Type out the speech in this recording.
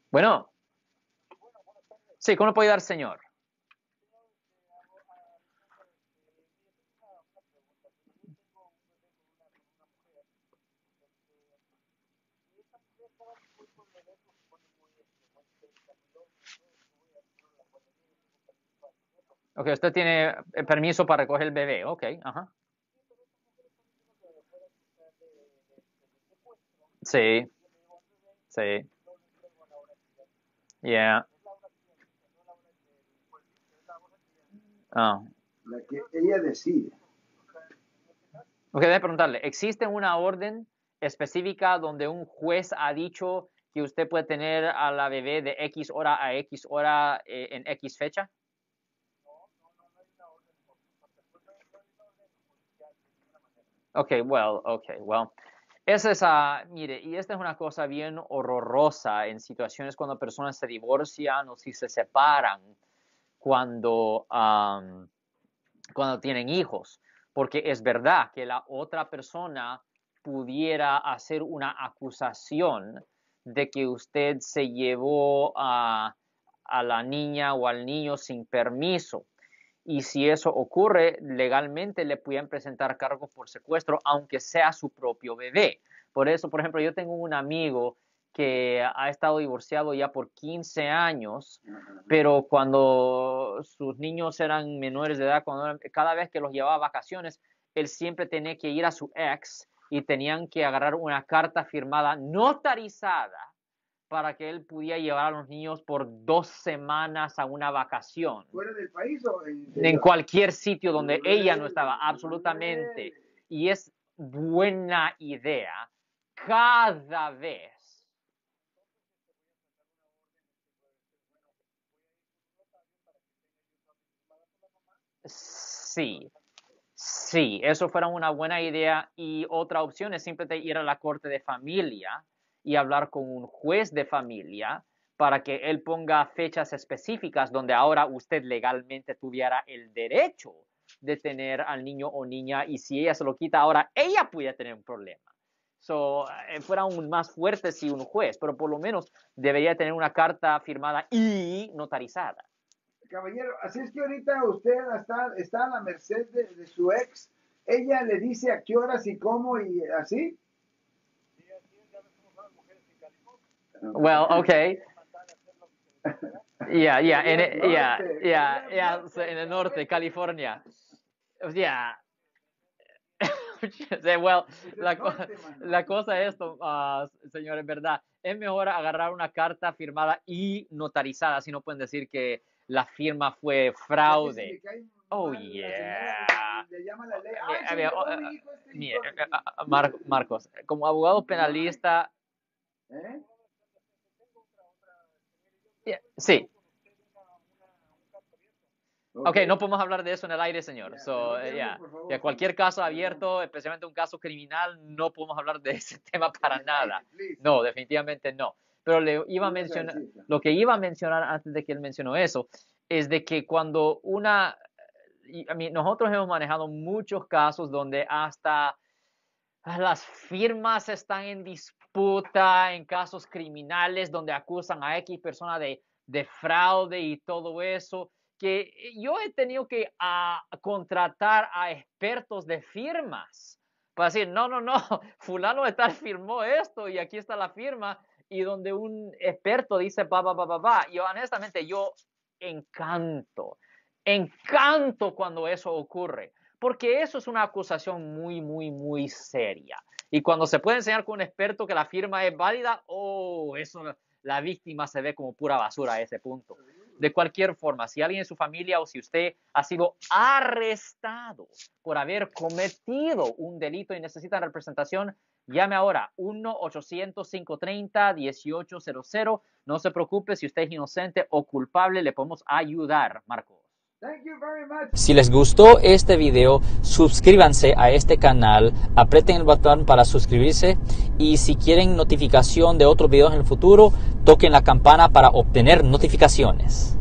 Bueno, sí, ¿cómo le puedo ayudar, señor? Ok, usted tiene permiso para recoger el bebé. Ok, ajá. Sí, sí. Yeah. Ah. La que ella decide. Ok, déjame preguntarle, ¿existe una orden específica donde un juez ha dicho que usted puede tener a la bebé de X hora a X hora en X fecha? Okay, well. Esa es, mire, y esta es una cosa bien horrorosa en situaciones cuando personas se divorcian o si se separan cuando, cuando tienen hijos, porque es verdad que la otra persona pudiera hacer una acusación de que usted se llevó a la niña o al niño sin permiso. Y si eso ocurre, legalmente le pueden presentar cargos por secuestro, aunque sea su propio bebé. Por eso, por ejemplo, yo tengo un amigo que ha estado divorciado ya por 15 años, pero cuando sus niños eran menores de edad, cada vez que los llevaba a vacaciones, él siempre tenía que ir a su ex y tenían que agarrar una carta firmada notarizada para que él pudiera llevar a los niños por 2 semanas a una vacación. ¿Fuera del país o En cualquier sitio donde ella no estaba, absolutamente. Y es buena idea cada vez. Sí, sí, eso fuera una buena idea. Y otra opción es simplemente ir a la corte de familia y hablar con un juez de familia para que él ponga fechas específicas donde ahora usted legalmente tuviera el derecho de tener al niño o niña, y si ella se lo quita ahora, ella puede tener un problema. Fuera aún más fuerte si un juez, pero por lo menos debería tener una carta firmada y notarizada. Caballero, así es que ahorita usted está a la merced de su ex. Ella le dice a qué horas y cómo y así. Well, okay. Yeah, en el norte, California. Yeah. Well, la cosa es esto, señor, en verdad, es mejor agarrar una carta firmada y notarizada, si no pueden decir que la firma fue fraude. Oh, yeah. Le llama la ley. Mire, Marcos, como abogado penalista, sí. Ok, no podemos hablar de eso en el aire, señor. De cualquier caso abierto, especialmente un caso criminal, no podemos hablar de ese tema para nada. No, definitivamente no. Pero lo que iba a mencionar antes de que él mencionó eso, es de que cuando nosotros hemos manejado muchos casos donde hasta las firmas están en disputa en casos criminales donde acusan a X persona de fraude y todo eso, que yo he tenido que contratar a expertos de firmas para decir, no, fulano de tal firmó esto y aquí está la firma, y donde un experto dice, yo honestamente, encanto cuando eso ocurre, porque eso es una acusación muy, muy, muy seria. Y cuando se puede enseñar con un experto que la firma es válida, eso, la víctima se ve como pura basura a ese punto. De cualquier forma, si alguien en su familia o si usted ha sido arrestado por haber cometido un delito y necesita representación, llame ahora 1-800-530-1800. No se preocupe, si usted es inocente o culpable, le podemos ayudar, Marcos. Si les gustó este video, suscríbanse a este canal, aprieten el botón para suscribirse, y si quieren notificación de otros videos en el futuro, toquen la campana para obtener notificaciones.